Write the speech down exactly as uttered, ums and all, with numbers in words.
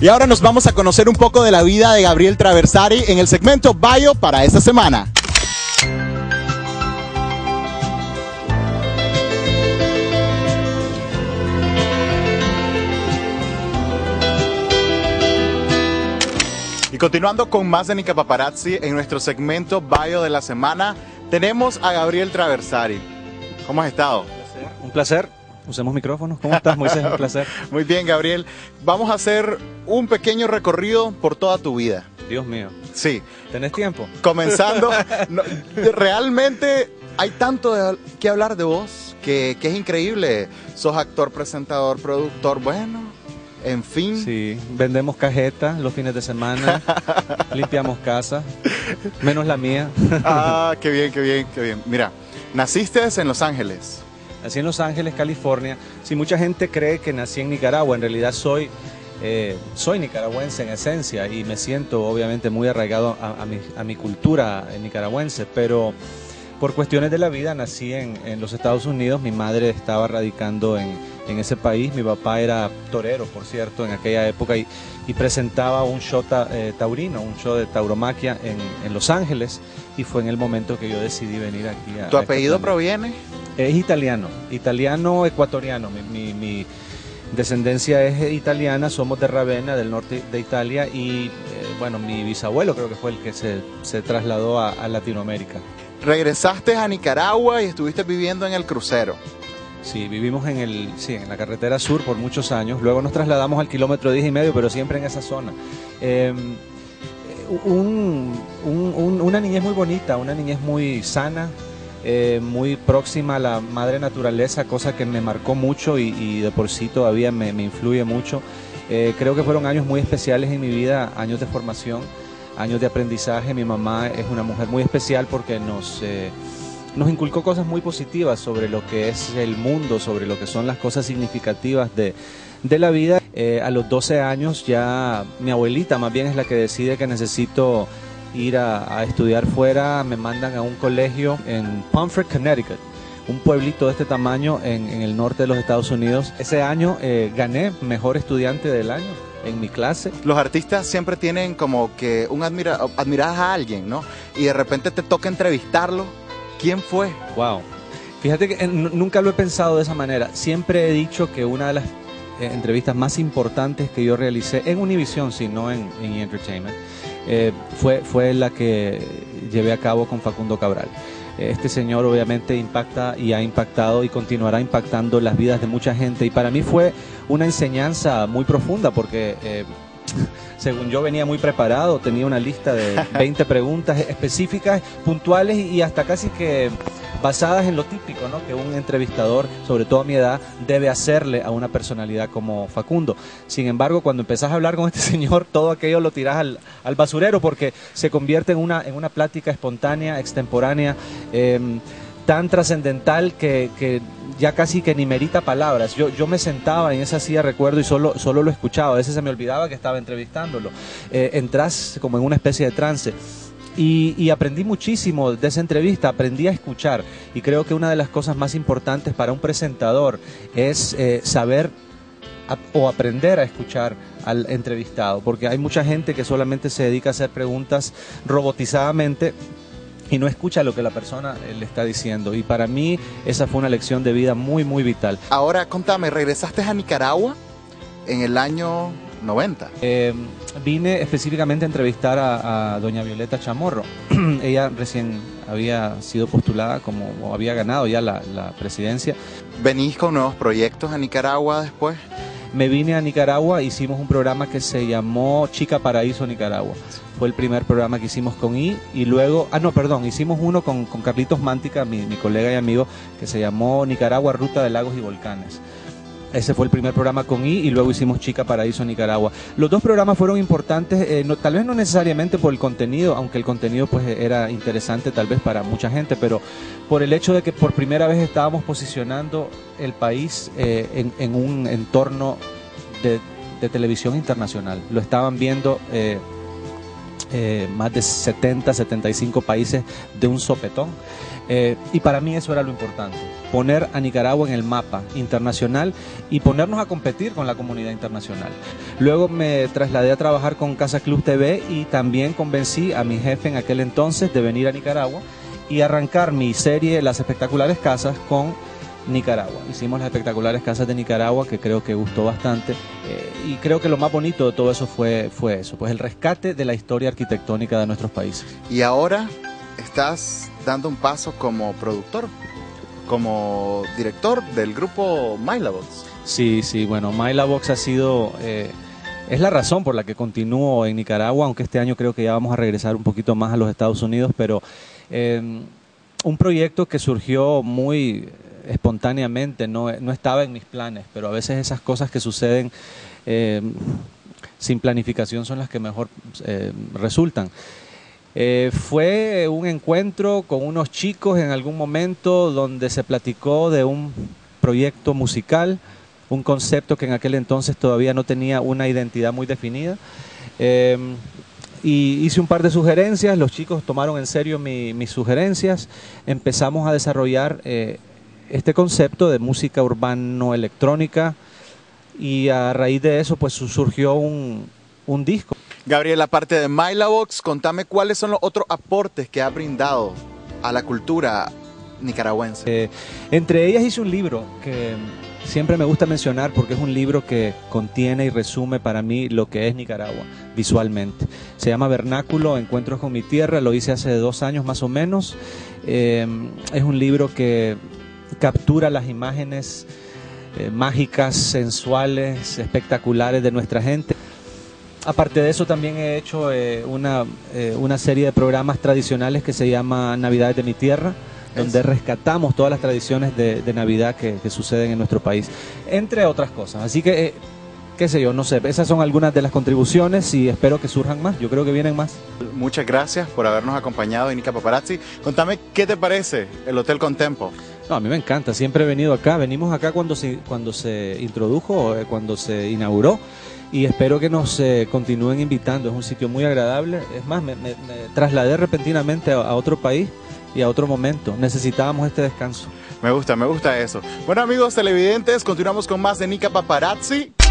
Y ahora nos vamos a conocer un poco de la vida de Gabriel Traversari en el segmento Bio para esta semana. Y continuando con más de Nica Paparazzi, en nuestro segmento Bio de la semana, tenemos a Gabriel Traversari. ¿Cómo has estado? Un placer. Un placer. Usemos micrófonos. ¿Cómo estás, Moisés? Un placer. Muy bien, Gabriel. Vamos a hacer un pequeño recorrido por toda tu vida. Dios mío. Sí. ¿Tenés tiempo? Comenzando, no, realmente hay tanto de, que hablar de vos, que, que es increíble. Sos actor, presentador, productor, bueno... En fin. Sí, vendemos cajetas los fines de semana, limpiamos casas, menos la mía. Ah, qué bien, qué bien, qué bien. Mira, naciste en Los Ángeles. Nací en Los Ángeles, California. Sí, mucha gente cree que nací en Nicaragua, en realidad soy, eh, soy nicaragüense en esencia y me siento obviamente muy arraigado a, a, mi, a mi cultura nicaragüense, pero por cuestiones de la vida nací en, en los Estados Unidos. Mi madre estaba radicando en, en ese país, mi papá era torero, por cierto, en aquella época y, y presentaba un show ta, eh, taurino, un show de tauromaquia en, en Los Ángeles, y fue en el momento que yo decidí venir aquí a... ¿Tu a apellido este proviene? Es italiano, italiano ecuatoriano, mi, mi, mi descendencia es italiana, somos de Ravenna, del norte de Italia, y eh, bueno, mi bisabuelo creo que fue el que se, se trasladó a, a Latinoamérica. Regresaste a Nicaragua y estuviste viviendo en el crucero. Sí, vivimos en, el, sí, en la carretera sur por muchos años, luego nos trasladamos al kilómetro diez y medio, pero siempre en esa zona. Eh, un, un, un, una niñez muy bonita, una niñez muy sana, eh, muy próxima a la madre naturaleza, cosa que me marcó mucho y, y de por sí todavía me, me influye mucho. Eh, creo que fueron años muy especiales en mi vida, años de formación, años de aprendizaje. Mi mamá es una mujer muy especial porque nos... Eh, nos inculcó cosas muy positivas sobre lo que es el mundo, sobre lo que son las cosas significativas de, de la vida. Eh, a los doce años ya mi abuelita más bien es la que decide que necesito ir a, a estudiar fuera. Me mandan a un colegio en Pomfret, Connecticut, un pueblito de este tamaño en, en el norte de los Estados Unidos. Ese año eh, gané mejor estudiante del año en mi clase. Los artistas siempre tienen como que un admira, admiras a alguien, ¿no? Y de repente te toca entrevistarlo. ¿Quién fue? Wow. Fíjate que eh, nunca lo he pensado de esa manera. Siempre he dicho que una de las eh, entrevistas más importantes que yo realicé en Univision, si no en, en E! Entertainment, eh, fue, fue la que llevé a cabo con Facundo Cabral. Este señor obviamente impacta y ha impactado y continuará impactando las vidas de mucha gente. Y para mí fue una enseñanza muy profunda porque... Eh, según yo venía muy preparado, tenía una lista de veinte preguntas específicas, puntuales y hasta casi que basadas en lo típico, ¿no?, que un entrevistador, sobre todo a mi edad, debe hacerle a una personalidad como Facundo. Sin embargo, cuando empezás a hablar con este señor, todo aquello lo tirás al, al basurero porque se convierte en una, en una plática espontánea, extemporánea, eh, tan trascendental que, que ya casi que ni merita palabras. Yo, yo me sentaba en esa silla, recuerdo, y solo, solo lo escuchaba. A veces se me olvidaba que estaba entrevistándolo. Eh, entras como en una especie de trance. Y, y aprendí muchísimo de esa entrevista, aprendí a escuchar. Y creo que una de las cosas más importantes para un presentador es eh, saber a, o aprender a escuchar al entrevistado. Porque hay mucha gente que solamente se dedica a hacer preguntas robotizadamente y no escucha lo que la persona le está diciendo. Y para mí esa fue una lección de vida muy, muy vital. Ahora, contame, ¿regresaste a Nicaragua en el año noventa? Eh, vine específicamente a entrevistar a, a doña Violeta Chamorro. Ella recién había sido postulada como, o había ganado ya la, la presidencia. ¿Venís con nuevos proyectos a Nicaragua después? Me vine a Nicaragua, hicimos un programa que se llamó Chica Paraíso Nicaragua. Fue el primer programa que hicimos con I, y luego, ah no, perdón, hicimos uno con, con Carlitos Mántica, mi, mi colega y amigo, que se llamó Nicaragua, Ruta de Lagos y Volcanes. Ese fue el primer programa con I, y luego hicimos Chica Paraíso Nicaragua. Los dos programas fueron importantes, eh, no, tal vez no necesariamente por el contenido, aunque el contenido pues era interesante tal vez para mucha gente, pero por el hecho de que por primera vez estábamos posicionando el país eh, en, en un entorno de, de televisión internacional. Lo estaban viendo eh, eh, más de setenta, setenta y cinco países de un sopetón. Eh, y para mí eso era lo importante, poner a Nicaragua en el mapa internacional y ponernos a competir con la comunidad internacional. Luego me trasladé a trabajar con Casa Club T V y también convencí a mi jefe en aquel entonces de venir a Nicaragua y arrancar mi serie Las Espectaculares Casas con Nicaragua. Hicimos Las Espectaculares Casas de Nicaragua, que creo que gustó bastante, eh, y creo que lo más bonito de todo eso fue, fue eso, pues el rescate de la historia arquitectónica de nuestros países. Y ahora estás dando un paso como productor, como director del grupo Mylabox. Sí, sí, bueno, Mylabox ha sido, eh, es la razón por la que continúo en Nicaragua, aunque este año creo que ya vamos a regresar un poquito más a los Estados Unidos, pero eh, un proyecto que surgió muy espontáneamente, no, no estaba en mis planes, pero a veces esas cosas que suceden eh, sin planificación son las que mejor eh, resultan. Eh, fue un encuentro con unos chicos en algún momento donde se platicó de un proyecto musical, un concepto que en aquel entonces todavía no tenía una identidad muy definida. Eh, y hice un par de sugerencias, los chicos tomaron en serio mi, mis sugerencias, empezamos a desarrollar eh, este concepto de música urbano-electrónica y a raíz de eso pues surgió un, un disco. Gabriel, aparte de Mylabox, contame cuáles son los otros aportes que ha brindado a la cultura nicaragüense. Eh, entre ellas hice un libro que siempre me gusta mencionar porque es un libro que contiene y resume para mí lo que es Nicaragua visualmente. Se llama Vernáculo, Encuentros con mi Tierra, lo hice hace dos años más o menos. Eh, es un libro que captura las imágenes eh, mágicas, sensuales, espectaculares de nuestra gente. Aparte de eso también he hecho eh, una, eh, una serie de programas tradicionales que se llama Navidades de mi Tierra, donde rescatamos todas las tradiciones de, de Navidad que, que suceden en nuestro país, entre otras cosas. Así que, eh, qué sé yo, no sé, esas son algunas de las contribuciones y espero que surjan más, yo creo que vienen más. Muchas gracias por habernos acompañado en Nica Paparazzi. Contame, ¿qué te parece el Hotel Contempo? No, a mí me encanta, siempre he venido acá, venimos acá cuando se, cuando se introdujo, eh, cuando se inauguró, y espero que nos eh, continúen invitando. Es un sitio muy agradable. Es más, me, me, me trasladé repentinamente a, a otro país y a otro momento. Necesitábamos este descanso. Me gusta, me gusta eso. Bueno, amigos televidentes, continuamos con más de Nica Paparazzi.